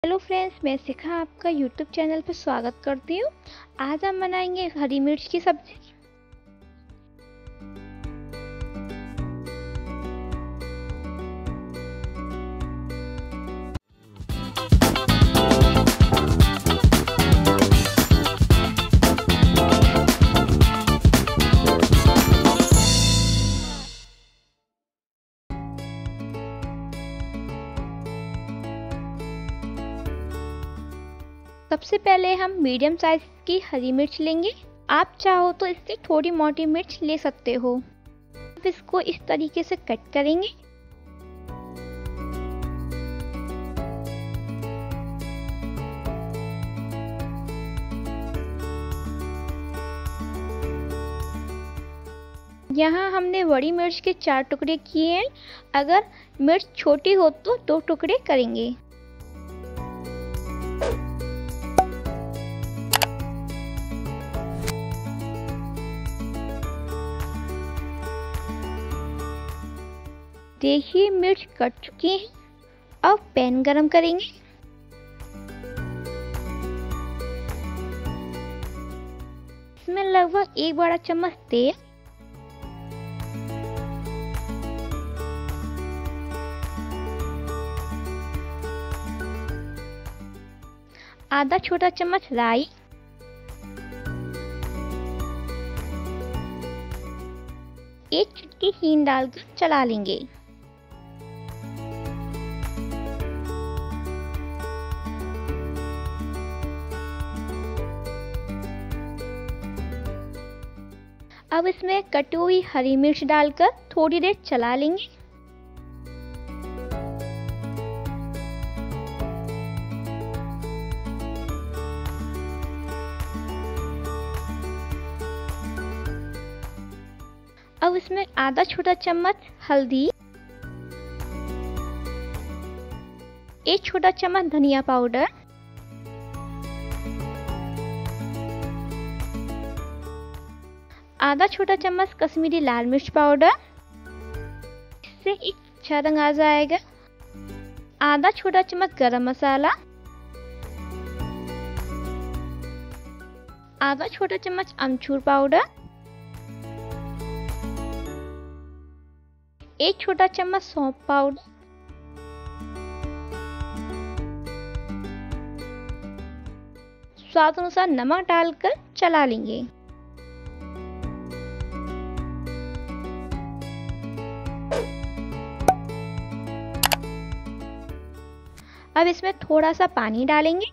Hello friends, मैं शिखा आपका YouTube channel पर स्वागत करती हूँ। आज हम बनाएंगे हरी मिर्च की सब्जी। सबसे पहले हम मीडियम साइज की हरी मिर्च लेंगे। आप चाहो तो इससे थोड़ी मोटी मिर्च ले सकते हो। अब इसको इस तरीके से कट करेंगे। यहाँ हमने बड़ी मिर्च के 4 टुकड़े किए हैं। अगर मिर्च छोटी हो तो 2 टुकड़े करेंगे। देखिए मिर्च कट चुकी है। अब पैन गरम करेंगे। इसमें लगभग 1 बड़ा चम्मच तेल, आधा छोटा चम्मच राई, एक चुटकी हींग डालकर चला लेंगे। अब इसमें कटी हुई हरी मिर्च डालकर थोड़ी देर चला लेंगे। अब इसमें आधा छोटा चम्मच हल्दी, 1 छोटा चम्मच धनिया पाउडर, आधा छोटा चम्मच कश्मीरी लाल मिर्च पाउडर, इससे एक अच्छा रंग आ जाएगा। आधा छोटा चम्मच गरम मसाला, आधा छोटा चम्मच अमचूर पाउडर, 1 छोटा चम्मच सौंफ पाउडर, स्वाद अनुसार नमक डालकर चला लेंगे। अब इसमें थोड़ा सा पानी डालेंगे।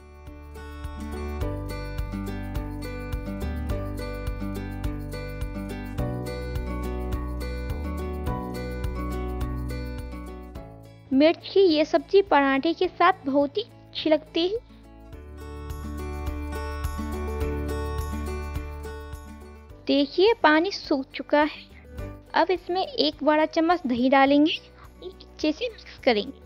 मिर्च की ये सब्जी पराठे के साथ बहुत ही अच्छी लगती है। देखिए पानी सूख चुका है। अब इसमें 1 बड़ा चम्मच दही डालेंगे और अच्छे से मिक्स करेंगे।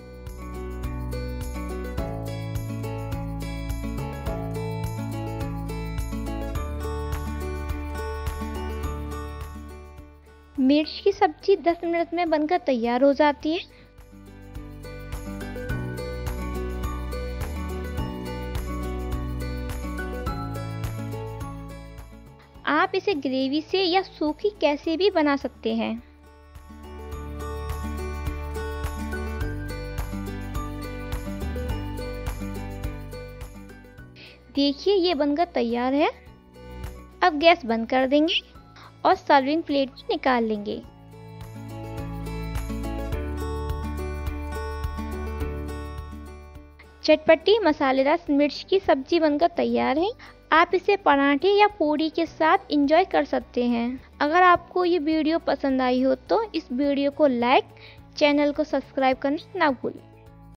मिर्च की सब्जी 10 मिनट में बनकर तैयार हो जाती है। आप इसे ग्रेवी से या सूखी कैसे भी बना सकते हैं। देखिए ये बनकर तैयार है। अब गैस बंद कर देंगे और सर्विंग प्लेट में निकाल लेंगे। चटपटी मसालेदार मिर्च की सब्जी बनकर तैयार है। आप इसे पराठे या पूरी के साथ एंजॉय कर सकते हैं। अगर आपको ये वीडियो पसंद आई हो तो इस वीडियो को लाइक, चैनल को सब्सक्राइब करना ना भूलें।